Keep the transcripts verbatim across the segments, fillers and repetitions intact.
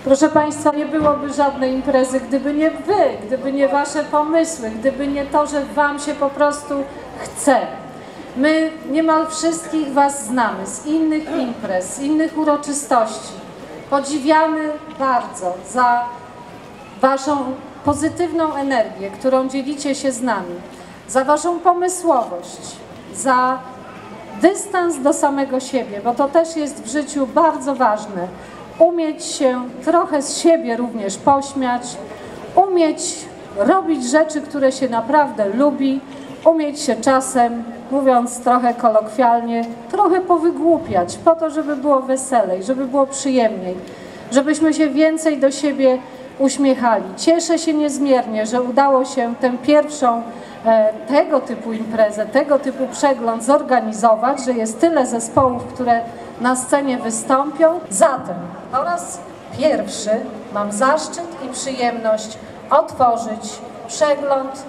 Proszę Państwa, nie byłoby żadnej imprezy, gdyby nie Wy, gdyby nie Wasze pomysły, gdyby nie to, że Wam się po prostu chce. My niemal wszystkich Was znamy z innych imprez, z innych uroczystości. Podziwiamy bardzo za Waszą pozytywną energię, którą dzielicie się z nami, za Waszą pomysłowość, za dystans do samego siebie, bo to też jest w życiu bardzo ważne. Umieć się trochę z siebie również pośmiać, umieć robić rzeczy, które się naprawdę lubi, umieć się czasem, mówiąc trochę kolokwialnie, trochę powygłupiać, po to, żeby było weselej, żeby było przyjemniej, żebyśmy się więcej do siebie uśmiechali. Cieszę się niezmiernie, że udało się tę pierwszą e, tego typu imprezę, tego typu przegląd zorganizować, że jest tyle zespołów, które na scenie wystąpią. Zatem po raz pierwszy mam zaszczyt i przyjemność otworzyć przegląd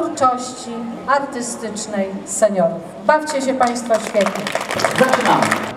twórczości artystycznej seniorów. Bawcie się Państwo świetnie. Zaczynamy.